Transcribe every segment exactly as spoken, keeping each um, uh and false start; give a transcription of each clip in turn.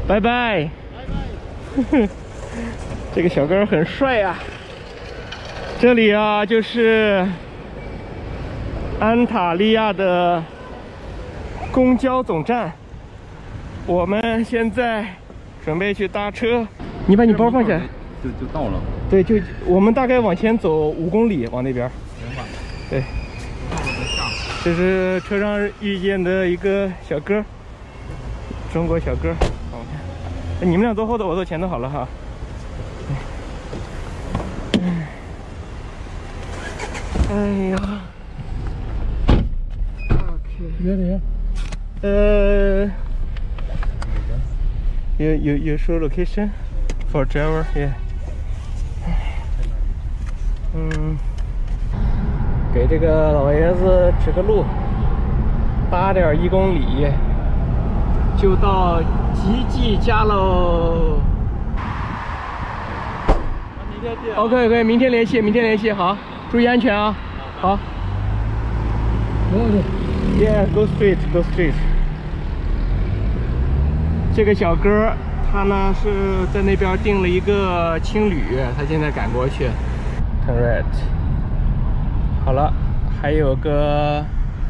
拜拜。这个小哥很帅呀、啊。这里啊，就是安塔利亚的公交总站。我们现在准备去搭车。你把你包放下， 就就到了。 对，就我们大概往前走五公里，往那边。 行吧。 对。这是车上遇见的一个小哥，中国小哥。好，你们俩坐后头，我坐前头好了哈。哎呀 ，OK， 这里， 呃，有有有说 location for driver， yeah， 嗯，给这个老爷子指个路，八点一公里就到吉吉家喽。明天见。OK OK， 明天联系，明天联系，好。注意安全啊！好。Yeah, go straight, go straight. 这个小哥他呢是在那边订了一个青旅，他现在赶过去。Turn right. 好了，还有个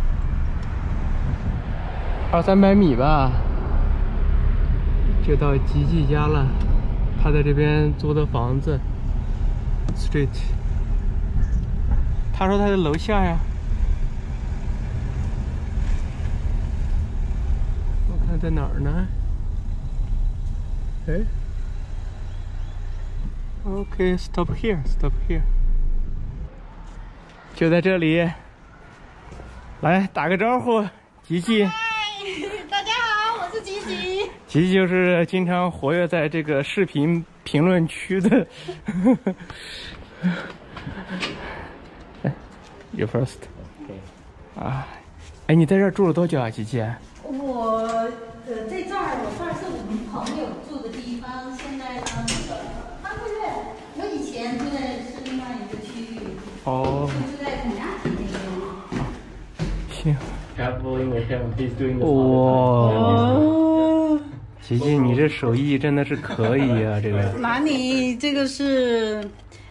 二三百米吧，就到吉吉家了。他在这边租的房子。Street。他说他在楼下呀，我看在哪儿呢？哎 ，OK， stop here， stop here， 就在这里，来打个招呼，吉吉。 嗨，大家好，我是吉吉。 吉吉就是经常活跃在这个视频评论区的。You first。啊，哎，你在这儿住了多久啊，吉吉？ 我呃在这儿，我这儿是我们朋友住的地方。现在呢，那个半个月，我以前住在是另外一个区域。 哦。 住在孔家体那边。 行。哇，吉吉，你这手艺真的是可以啊，这个。 哪里？这个是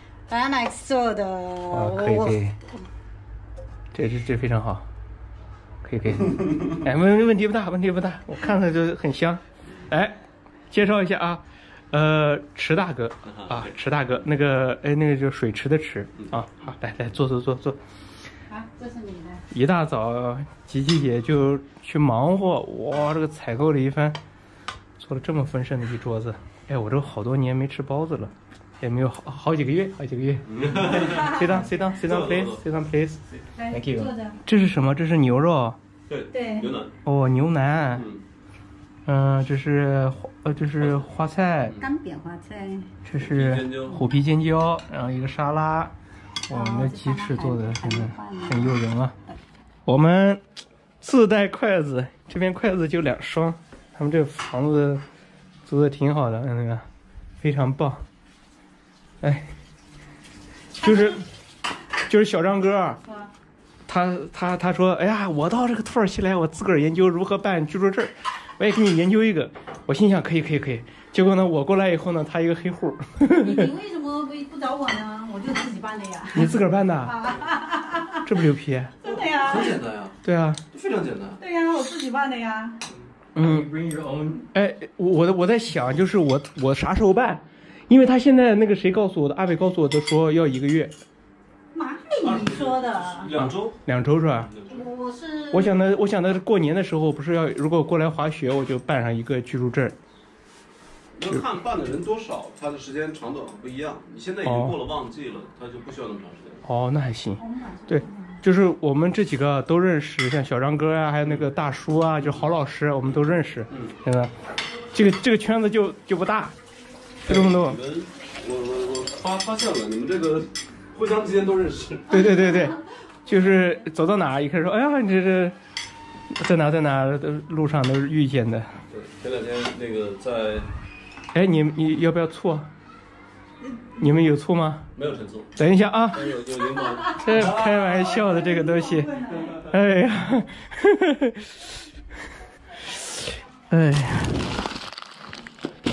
Alex 做的。 啊，可以可以。这这这非常好，可以可以，哎，问问题不大，问题不大，我看着就很香。哎，介绍一下啊，呃，池大哥啊，池大哥，那个哎，那个就是水池的池啊，好，来来坐坐坐坐。 啊，这是你的。 一大早，吉吉姐就去忙活，哇，这个采购了一番，做了这么丰盛的一桌子。哎，我这好多年没吃包子了。也没有好好几个月，好几个月。Sit down, sit down, sit down, please, sit down, please. Thank you. 这是什么？这是牛肉。 对对。 牛腩。 哦，牛腩。嗯。嗯，这是呃，这是花菜。 干煸花菜。 这是虎皮尖椒，然后一个沙拉。我们的鸡翅做的真的很诱人啊。我们自带筷子，这边筷子就两双。他们这房子租的挺好的，那个非常棒。哎，就是就是小张哥，他他他说，哎呀，我到这个土耳其来，我自个儿研究如何办居住证，我也给你研究一个。我心想，可以可以可以。结果呢，我过来以后呢，他一个黑户。 你为什么不不找我呢？我就自己办的呀。 你自个儿办的？这不牛皮？ 真的呀。 很简单呀。 对啊。 非常简单。 对呀，我自己办的呀。 嗯。哎，我我在想，就是我我啥时候办？因为他现在那个谁告诉我的，阿伟告诉我的说要一个月。 哪里你说的？ 两周。 两周是吧？ 我是。 我想的，我想的过年的时候不是要，如果过来滑雪，我就办上一个居住证。 要看办的人多少，他的时间长短不一样。你现在已经过了旺季了，他就不需要那么长时间。 哦，那还行。对，就是我们这几个都认识，像小张哥啊，还有那个大叔啊，就郝老师，我们都认识。嗯。对吧？这个这个圈子就就不大。这么多， 我我我发发现了，你们这个互相之间都认识。 对对对对，就是走到哪一开始说，哎呀，你这这在哪在哪路上都是遇见的。 对，前两天那个在， 哎，你你要不要醋？你们有醋吗？ 没有陈醋。 等一下啊， 有有柠檬。 这开玩笑的这个东西，哎呀，哎呀。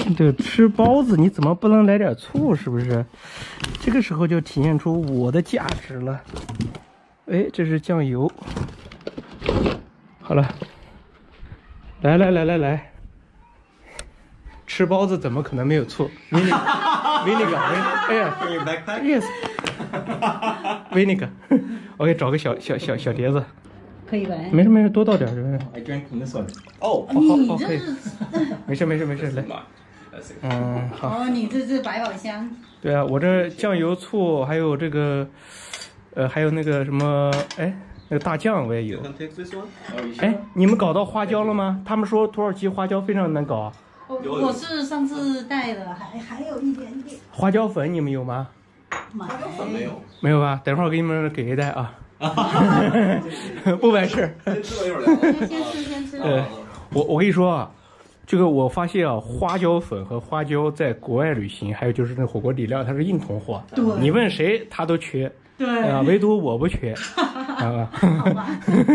对，吃包子你怎么不能来点醋？是不是？这个时候就体现出我的价值了。哎，这是酱油。好了，来来来来来，吃包子怎么可能没有醋 ？Vinegar，Vinegar， 哎呀 ，Yes，Vinegar，我给找个小小小小碟子。 可以吧？ 没事没事，多倒点。 I drank from this one. 哦， 你好，可以这是， 没事没事没事，来。嗯，好。 哦，你这是百宝箱。 对啊，我这酱油、醋，还有这个，呃，还有那个什么，哎，那个大酱我也有。哎，你们搞到花椒了吗？他们说土耳其花椒非常难搞啊。 我我是上次带的，还还有一点点。 花椒粉你们有吗？ 花椒粉没有。 没有吧？等会儿我给你们给一袋啊。不完事儿。 先吃吧，一会儿聊。 先吃先吃。 呃，我我跟你说啊，这个我发现啊，花椒粉和花椒在国外旅行，还有就是那火锅底料，它是硬通货。 对。 你问谁，他都缺。 对。 啊，唯独我不缺。啊。 好吧。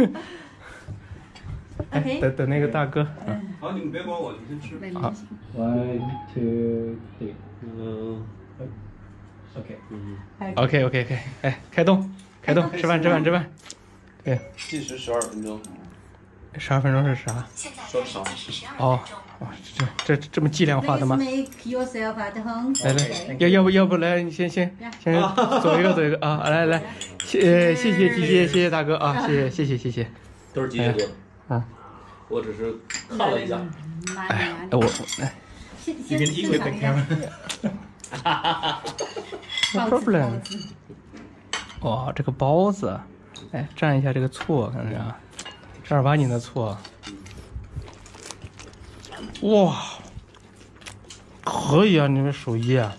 哎，等等那个大哥。 好，你们别管我，你先吃。 好。One, two, three。 嗯。 OK。 嗯。 OK OK OK， 哎，开动。开动，吃饭吃饭吃饭。对， 计时十二分钟。 十二分钟是啥？ 说啥？ 哦，哇，这这这么计量化的吗？ Make yourself at home。 来来，要要不要不来，你先先先走一个走一个啊！来来，谢谢谢谢谢谢大哥啊！谢谢谢谢谢谢。 都是机械做的。 啊。 我只是看了一下。 哎，我来。 先先先尝一下。 哈哈哈。 No problem。哇，这个包子，哎，蘸一下这个醋，看着啊，正儿八经的醋。哇，可以啊，你们手艺啊，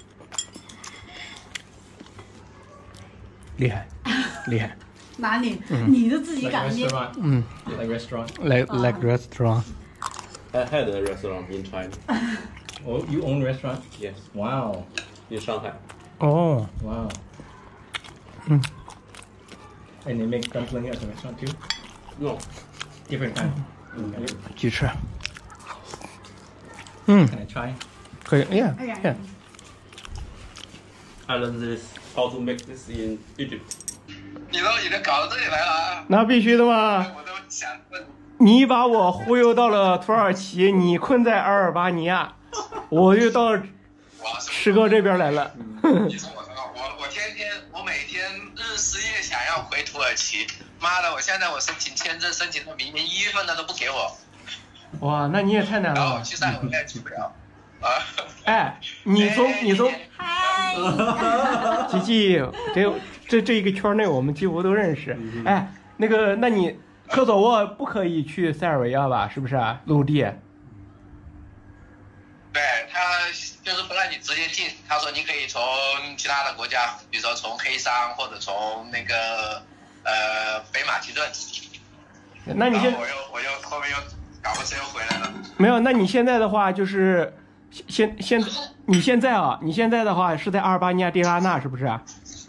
厉害，厉害。 哪里？你都自己擀面。 嗯 ，like restaurant. Like like restaurant. I had a restaurant in China. Oh, you own a restaurant? Yes. Wow. In Shanghai. 哦。 Wow. 嗯。 And they make dumpling at the restaurant too? No. Different kind. 鸡翅。嗯。 Can I try? 可以，哎呀，哎呀。 I learned this how to make this in Egypt. 你都已经搞到这里来了啊！ 那必须的嘛。 我都想问。 你把我忽悠到了土耳其，你困在阿尔巴尼亚，我就到师哥这边来了。 你说我我我天天我每天日思夜想要回土耳其，妈的！我现在我申请签证申请到明年一月份了都不给我。 哇，那你也太难了。 然后我去塞尔维亚去不了。啊。 哎，你从你从，吉吉，这这这一个圈内我们几乎都认识。哎，那个，那你科索沃不可以去塞尔维亚吧？是不是啊？陆地？ 对，他就是不让你直接进，他说你可以从其他的国家，比如说从黑山或者从那个呃北马其顿。 那你现我又我又后面又搞不成又回来了。 没有，那你现在的话就是现现你现在啊，你现在的话是在阿尔巴尼亚蒂拉纳是不是啊？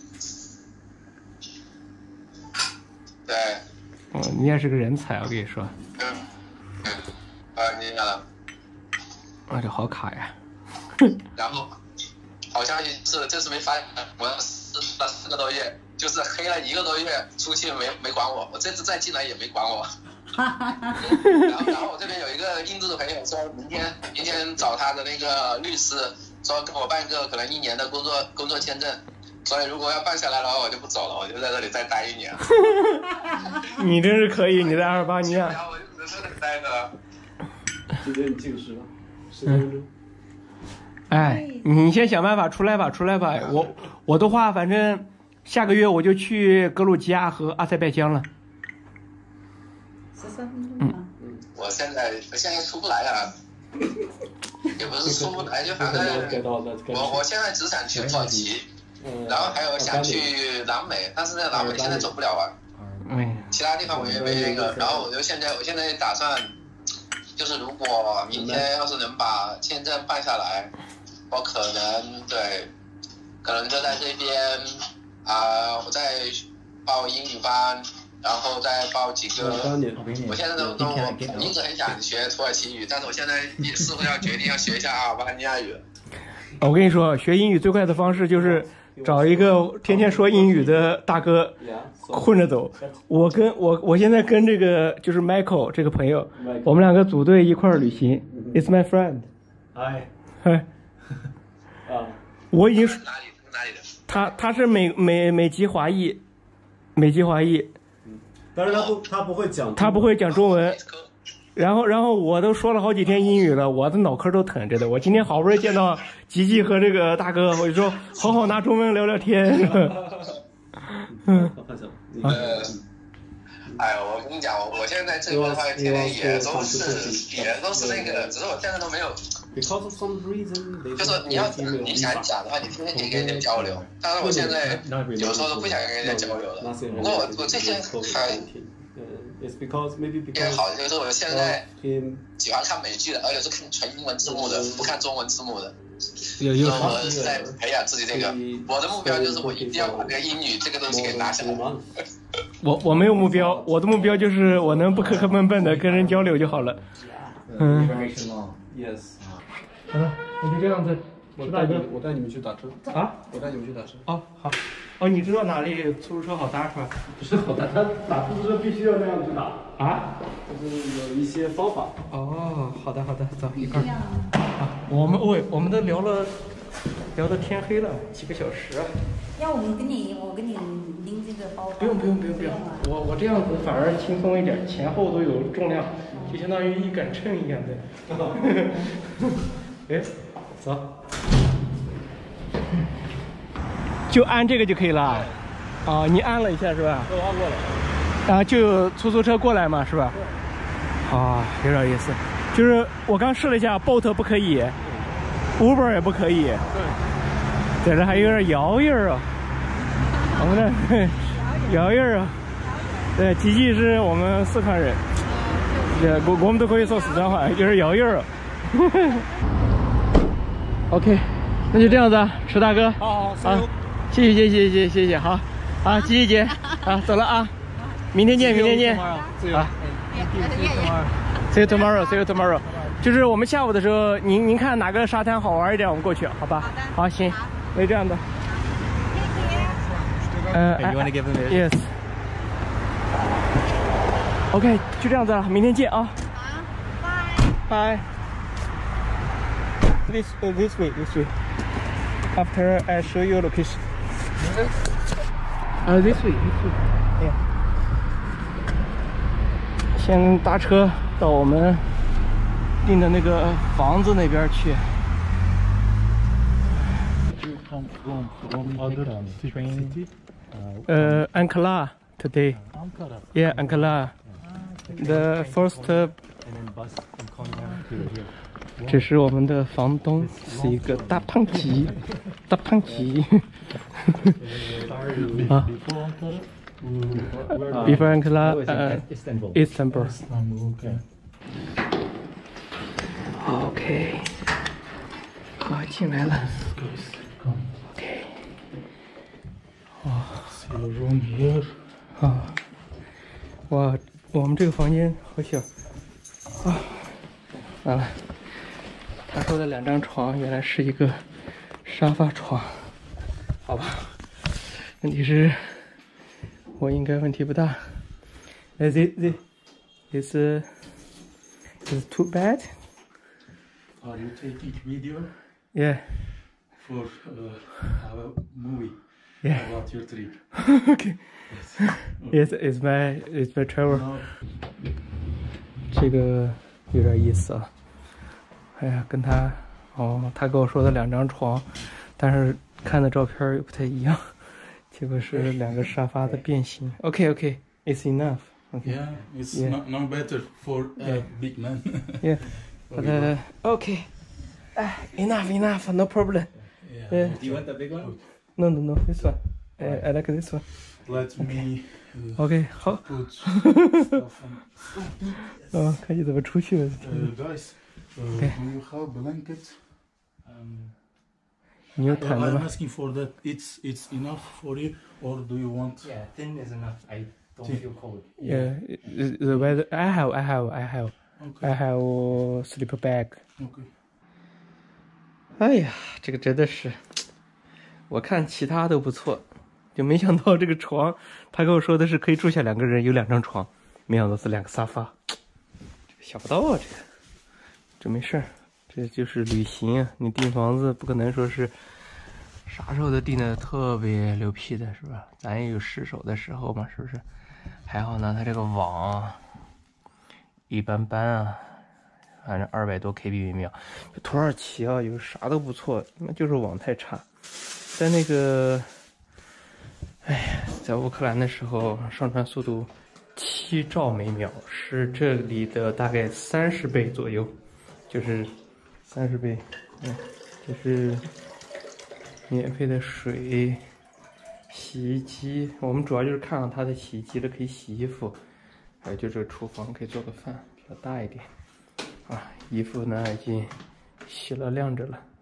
对。 嗯，你也是个人才，我跟你说。 嗯。嗯。啊，你了。 啊，这好卡呀！ 然后，好消息是这次没发，我试了四个多月，就是黑了一个多月，出去没没管我，我这次再进来也没管我。然后，然后我这边有一个印度的朋友说，明天明天找他的那个律师，说给我办一个可能一年的工作工作签证，所以如果要办下来的话，我就不走了，我就在这里再待一年。 你真是可以，你在阿尔巴尼亚。 然后我就只能在这里待着。 直接你进食了。嗯， 哎，你先想办法出来吧，出来吧。我我的话，反正下个月我就去格鲁吉亚和阿塞拜疆了。 十三分钟吧。 嗯，我现在我现在出不来啊，也不是出不来，就反正我我现在只想去土耳其，然后还有想去南美，但是在南美现在走不了啊。 嗯。 其他地方我也没那个，然后我就现在我现在打算。就是如果明天要是能把签证办下来，我可能对，可能就在这边啊、呃，我再报英语班，然然后再报几个。我现在都都我一直很想学土耳其语，但是我现在似乎要决定要学一下阿尔巴尼亚语。 我跟你说，学英语最快的方式就是找一个天天说英语的大哥混着走。我跟我我现在跟这个就是 Michael 这个朋友，我们两个组队一块儿旅行。It's my friend。 哎。 嗨。啊。我已经哪里哪里的？ 他他是美美美籍华裔，美籍华裔。 但是他不他不会讲， 他不会讲中文。然后，然后我都说了好几天英语了，我的脑壳都疼着的。我今天好不容易见到吉吉和这个大哥，我就说好好拿中文聊聊天。嗯， 呃，哎呦，我跟你讲，我我现在这边的话，天天也都是也都是那个，只是我现在都没有。就是你要你想讲的话，你天天可以跟人家交流。但是我现在有时候都不想跟人家交流了。不过我我最近还。也好，就是我现在喜欢看美剧的，而且是看纯英文字幕的，不看中文字幕的。 有有我是在培养自己这个，我的目标就是我一定要把这个英语这个东西给拿下来。 我我没有目标，我的目标就是我能不磕磕绊绊的跟人交流就好了。嗯。 Yes。 好了，那就这样子。 我带你，我带你们去打车。 啊？ 我带你们去打车。 哦，好。哦，你知道哪里出租车好搭是吧？不是好搭，他打出租车必须要那样去打啊， 就是有一些方法。 哦，好的好的，走一块儿。啊，我们喂，我们都聊了，聊到天黑了，几个小时啊。 要我们给你，我给你拎这个包包。 不用不用不用不用，我我这样子反而轻松一点，前后都有重量，就相当于一杆秤一样的。哎，走。就按这个就可以了，啊，你按了一下是吧？ 都按过了。 啊，就有出租车过来嘛，是吧？啊，有点意思。就是我刚试了一下 ，Bolt 不可以 ，Uber 也不可以。对。在这还有点摇印儿啊。我们这摇印儿啊。对，吉吉是我们四川人，也我我们都可以说四川话，就是摇印儿啊。OK， 那就这样子啊，池大哥。 好好， 啊。谢谢谢谢谢谢谢谢，好，好，吉吉姐，啊，走了啊，明天见，明天见，啊 ，see you tomorrow，see you tomorrow， 就是我们下午的时候，您您看哪个沙滩好玩一点，我们过去，好吧？好，行，那就这样的。呃 You wanna give them this? Yes。OK， 就这样子了，明天见啊。 好，拜。 Bye。This uh, this way, this way. After I show you location. Uh, this way, this way. Yeah. 先搭车到我们订的那个房子那边去。Uh, Ankara today. Yeah, Ankara. The first. Uh, 这是我们的房东，是一个大胖吉，大胖吉。啊 ，Before Ankara， 呃 ，Istanbul。OK。好，进来了。OK。哇。啊。哇，我们这个房间好小。啊。完了。他说的两张床原来是一个沙发床，好吧？问题是，我应该问题不大。Is it the is uh, is too bad? Are you taking video? Yeah. For uh, our movie. Yeah. About your trip. Okay. Yes, it's my it's my travel. 这个有点意思啊。哎呀，跟他哦，他跟我说的两张床，但是看的照片又不太一样，结果是两个沙发的变形。OK OK, it's enough. Okay. Yeah, it's Yeah. Not, not better for a Yeah. big man. Yeah. But uh, okay. Ah, enough enough, no problem. Yeah. Yeah. Do you want the big one? No no no, this one. I, I like this one. Let me uh, OK， 好。 put stuff on. 哦，看你怎么出去了。 Uh, guys, uh, Okay. do you have blanket? Um, 你有 Uh, 毯子 I'm 吗？ asking for that. It's it's enough for you, or do you want? yeah, thin is enough. I Don't feel cold. Yeah, the, the weather. I have, I have, I have, Okay. I have sleep bag. Okay. 哎呀，这个真的是，我看其他都不错，就没想到这个床，他跟我说的是可以住下两个人，有两张床，没想到是两个沙发，这个想不到啊，这个，这没事儿，这就是旅行啊，你订房子不可能说是啥时候都订的特别牛屁的，是吧？咱也有失手的时候嘛，是不是？还好呢，它这个网一般般啊。反正二百多 K B 每秒，土耳其啊，有啥都不错，那就是网太差。在那个，哎呀，在乌克兰的时候，上传速度七兆每秒，是这里的大概三十倍左右，就是三十倍。嗯，就是免费的水、洗衣机，我们主要就是看上它的洗衣机了，可以洗衣服，还有就这个厨房可以做个饭，比较大一点。啊，衣服呢已经洗了晾着了。